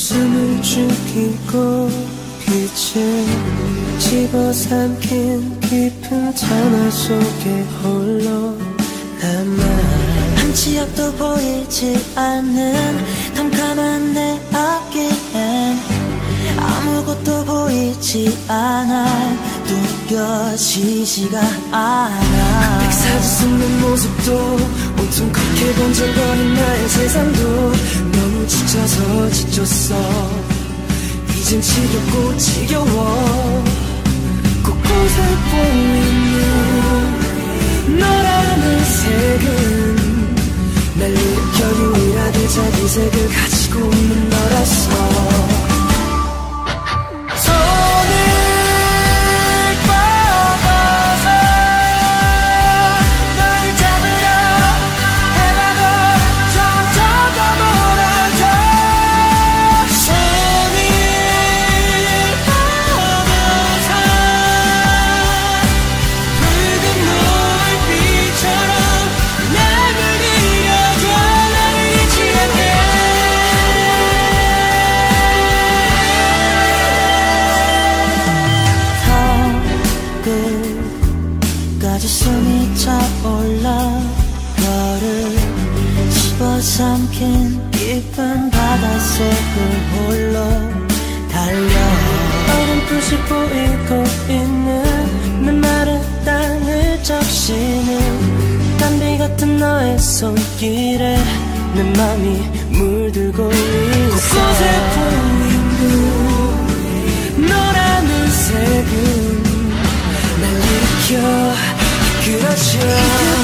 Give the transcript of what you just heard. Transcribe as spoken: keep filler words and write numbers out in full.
숨을 죽이고 빛을 집어삼킨 깊은 참화 속에 홀로 남아 한치 앞도 보이지 않는 캄캄한 내 앞길엔 아무것도 보이지 않아 느껴지지가 않아. 백사지 숨는 모습도 온통 그렇게 번쩍거린 나의 세상도 너무 지쳐서 지쳤어. 이젠 지겹고 지겨워. 곳곳에 보이는 너라는 색은 날 일으켜 유일하게 자기 색을 가지고 있는 너라서. 끝까지 숨이 차올라 너를 집어삼킨 깊은 바닷속을 홀로 달려. 어렴풋이 보이고 있는 메마른 땅을 적시는 단비 같은 너의 손길에 내 맘이 물들고 있어. 곳곳에 보이는 너라는 색은 날 일으켜 이끌어줘.